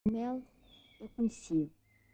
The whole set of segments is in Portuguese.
Mel, eu conheci-o.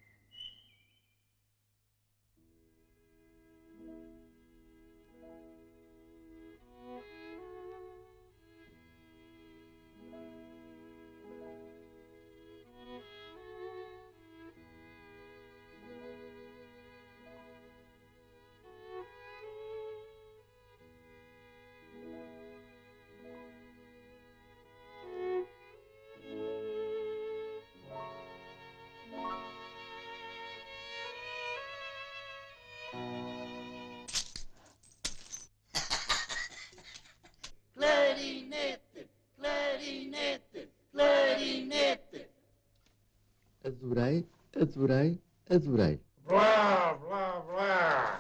Clarinete, clarinete, clarinete. Adorei, adorei, adorei. Blá, blá, blá.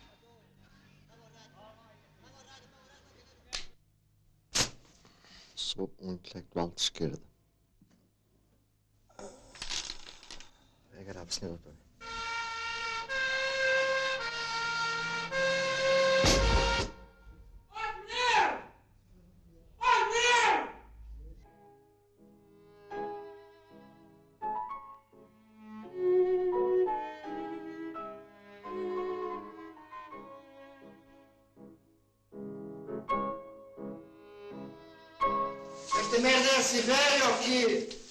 Sou um intelectual de esquerda. É grave, Sr. Doutor. Esta merda é assim velha ou quê?